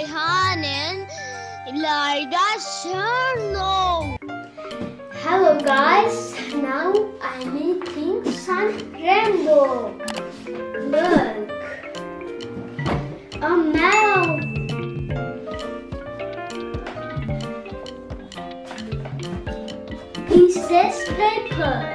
Rayhan and Ilayda's channel. Hello guys, now I'm eating some rainbow. Look, a melon. Pieces paper.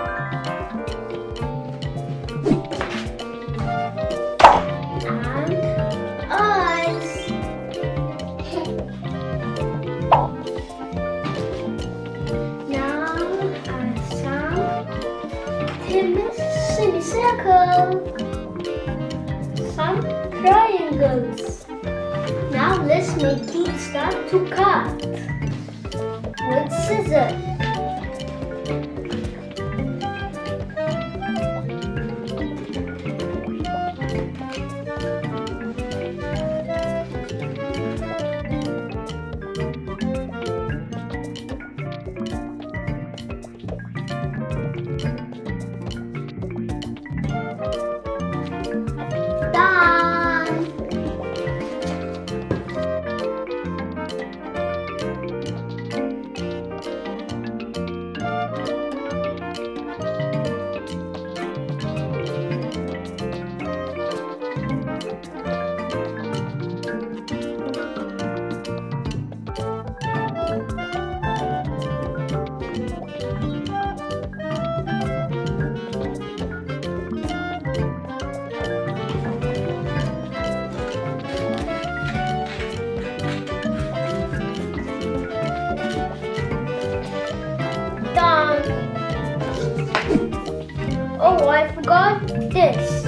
Semicircle, some triangles. Now let's make it start to cut with scissors. Oh, I forgot this.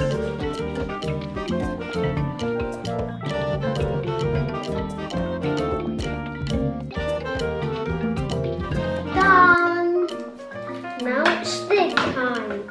Done. Now stick time.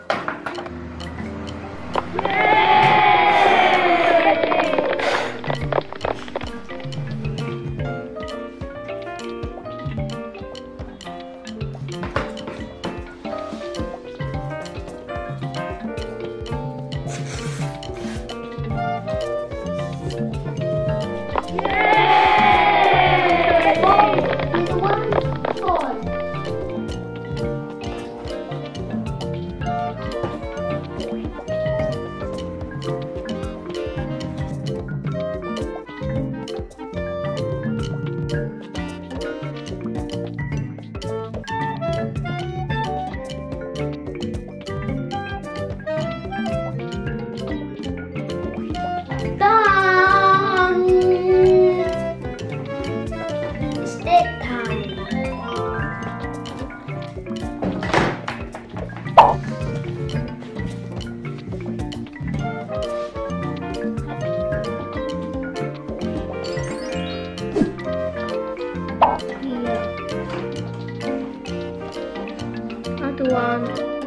Another one.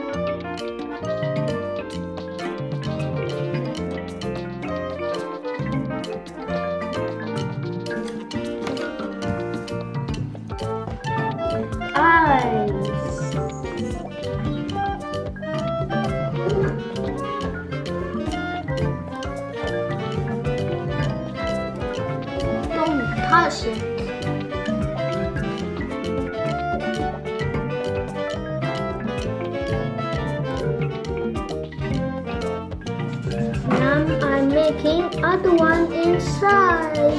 Eyes. Don't touch it. I'm making other one inside.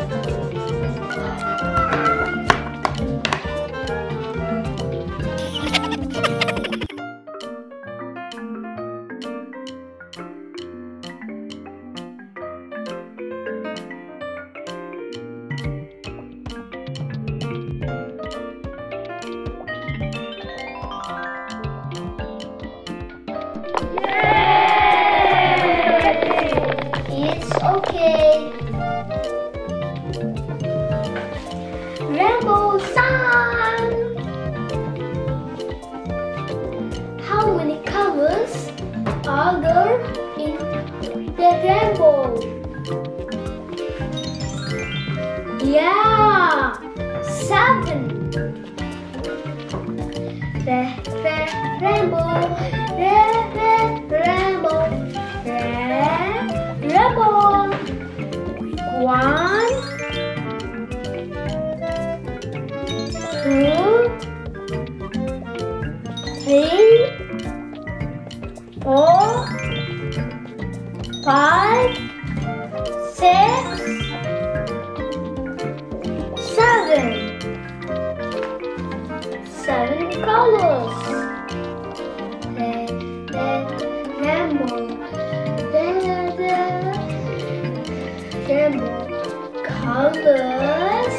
Okay. Rainbow sun. How many colors are there in the rainbow? Yeah, 7. Rainbow, rainbow, rainbow. 1, colors.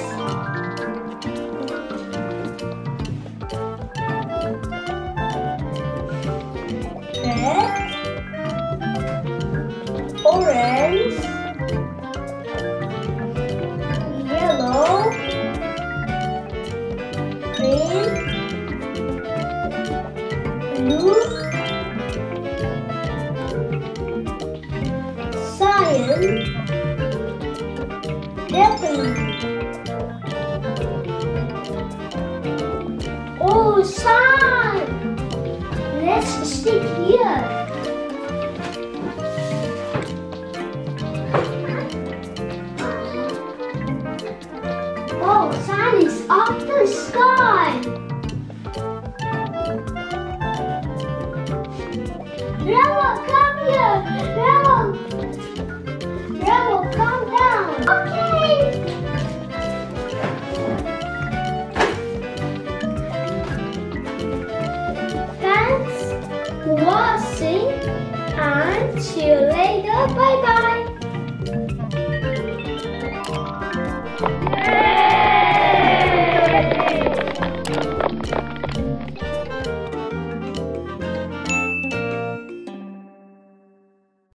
Red, orange, yellow, green, blue, cyan, definitely. Oh, sun! Let's stick here. Oh, sun is up the sky. Rebel, come here. Rebel, come down. Okay. Thanks for watching and see you later. Bye bye.